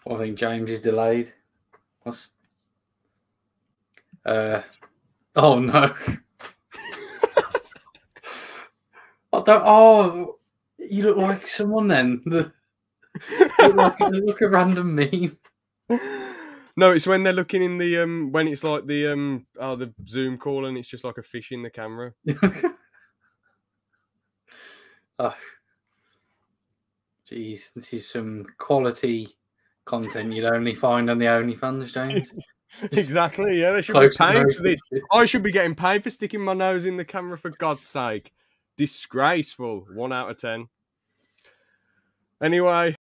I think James is delayed. What's... Oh no! I don't. Oh, you look like someone then. You look like a random meme. No, it's when they're looking in the when it's like the Zoom call and it's just like a fish in the camera. Oh, jeez, this is some quality content you'd only find on the OnlyFans, James. Exactly, yeah, they should be paying for this. I should be getting paid for sticking my nose in the camera, for God's sake. Disgraceful. 1 out of 10. Anyway.